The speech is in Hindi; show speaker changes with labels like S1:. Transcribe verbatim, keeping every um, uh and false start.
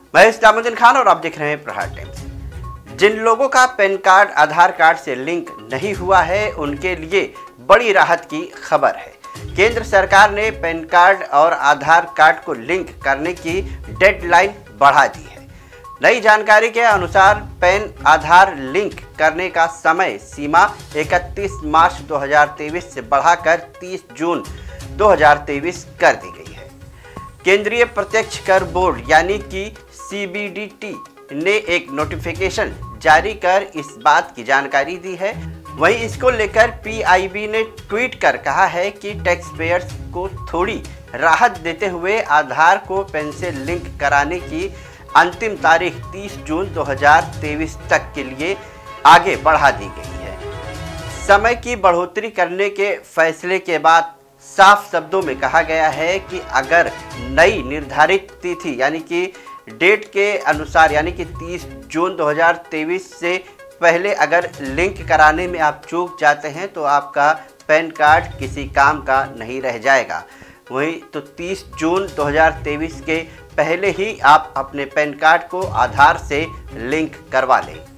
S1: मैं इस्लामुद्दीन खान और आप देख रहे हैं प्रहार टाइम्स। जिन लोगों का पैन कार्ड आधार कार्ड से लिंक नहीं हुआ है उनके लिए बड़ी राहत की खबर है। केंद्र सरकार ने पैन कार्ड और आधार कार्ड को लिंक करने की डेडलाइन बढ़ा दी है। नई जानकारी के अनुसार पैन आधार लिंक करने का समय सीमा इकतीस मार्च दो हज़ार तेईस से बढ़ाकर तीस जून दो हज़ार तेईस कर दी गई है। केंद्रीय प्रत्यक्ष कर बोर्ड यानी कि सी बी डी टी ने एक नोटिफिकेशन जारी कर इस बात की जानकारी दी है। वहीं इसको लेकर पी आई बी ने ट्वीट कर कहा है कि टैक्स पेयर्स को थोड़ी राहत देते हुए आधार को पैन से लिंक कराने की अंतिम तारीख तीस जून दो हज़ार तेईस तक के लिए आगे बढ़ा दी गई है। समय की बढ़ोतरी करने के फैसले के बाद साफ शब्दों में कहा गया है कि अगर नई निर्धारित तिथि यानी कि डेट के अनुसार यानी कि तीस जून दो हज़ार तेईस से पहले अगर लिंक कराने में आप चूक जाते हैं तो आपका पैन कार्ड किसी काम का नहीं रह जाएगा। वहीं तो तीस जून दो हज़ार तेईस के पहले ही आप अपने पैन कार्ड को आधार से लिंक करवा लें।